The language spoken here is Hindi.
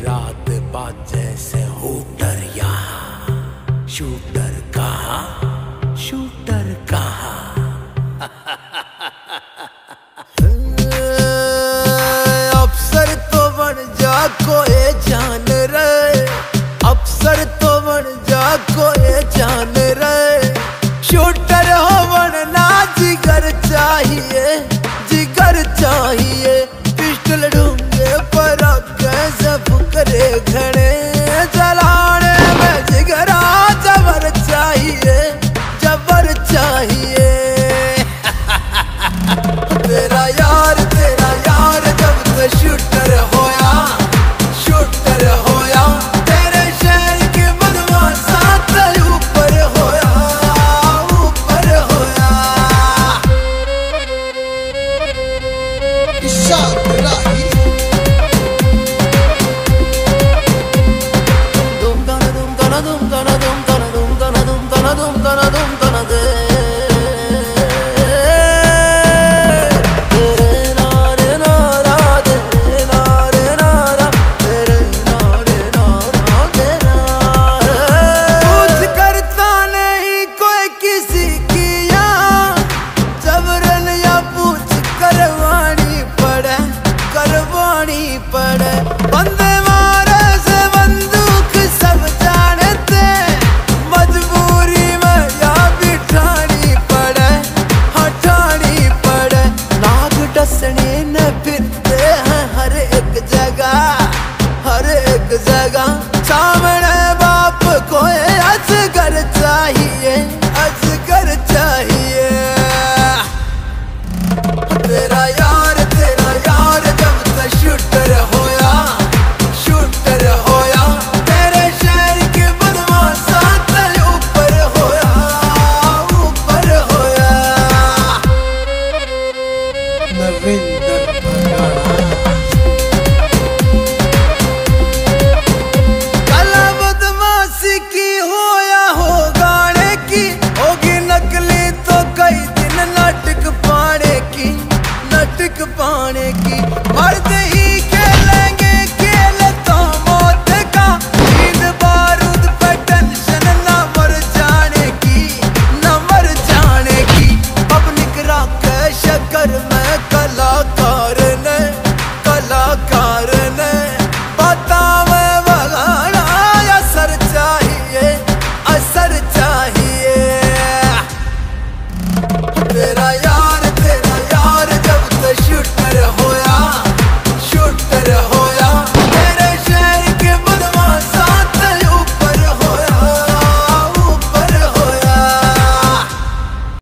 रात बाजे से हूटर यहाँ, शूटर कहाँ, शूटर कहाँ। अफसर तो बन जा कोई जान रे, अफसर तो बन जा कोई जान रे। शूटर हो बनना जिगर चाहिए, जिगर चाहिए। पिस्टल ढूंढे पर कैसे फुकरे घने, चलाने में जिगरा जबर चाहिए, जबर चाहिए। तेरा यार जब से शूटर होया, शूटर होया। तेरे शहर के बदमाशा तेरे ऊपर होया, ऊपर होया। Dum dum dum dum dum dum dum dum dum dum dum dum dum dum dum.